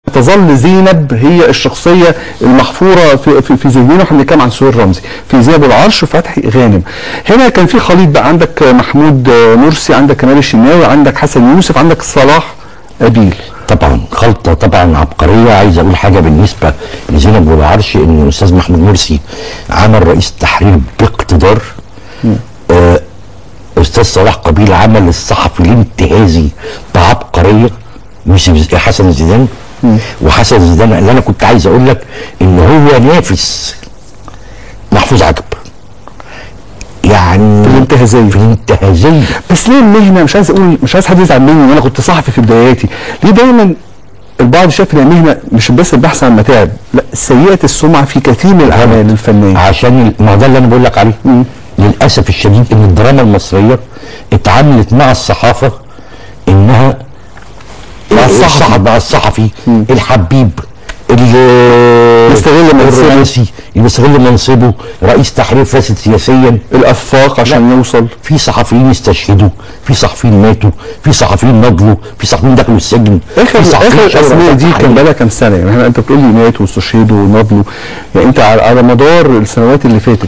تظل زينب هي الشخصيه المحفوره في ذهننا، واحنا بنتكلم عن سهير رمزي في زينب العرش وفتحي غانم. هنا كان في خليط بقى، عندك محمود مرسي، عندك كمال الشناوي، عندك حسن يوسف، عندك صلاح أبيل. طبعا خلطه طبعا عبقريه. عايز اقول حاجه بالنسبه لزينب والعرش، ان الاستاذ محمود مرسي عمل رئيس التحرير باقتدار. استاذ صلاح قبيل عمل الصحفي الانتهازي بعبقريه، مش حسن زيدان. وحسن زيدان اللي انا كنت عايز اقول لك ان هو نافس محفوظ عجب يعني في الانتهازيه. بس ليه المهنه، مش عايز حد يزعل مني، انا كنت صحفي في بداياتي، ليه دايما البعض شايف ان المهنه مش بس البحث عن متاعب، لا، سيئه السمعه في كثير من الاعمال الفنيه. عشان ما ده اللي انا بقول لك عليه. للاسف الشديد ان الدراما المصريه اتعاملت مع الصحافه انها مع الصحفي الحبيب اللي يستغل منصبه، رئيس تحرير فاسد سياسيا، الافاق عشان يوصل. في صحفيين استشهدوا، في صحفيين ماتوا، في صحفيين نضلوا، في صحفيين دخلوا السجن. اخر الاسماء دي كان بقى لها كام سنه؟ يعني انت بتقول لي ماتوا واستشهدوا ونضلوا، يعني انت على مدار السنوات اللي فاتت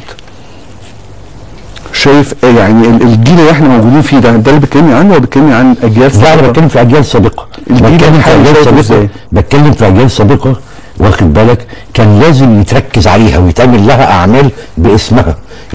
شايف يعني الجيل اللي احنا موجودين فيه ده اللي بتكلمني عنه، ولا بتكلمني عن اجيال سابقه؟ لا، انا بتكلم في اجيال سابقه. بتكلم في اجيال سابقه، واخد بالك؟ كان لازم يتركز عليها ويتعمل لها اعمال باسمها.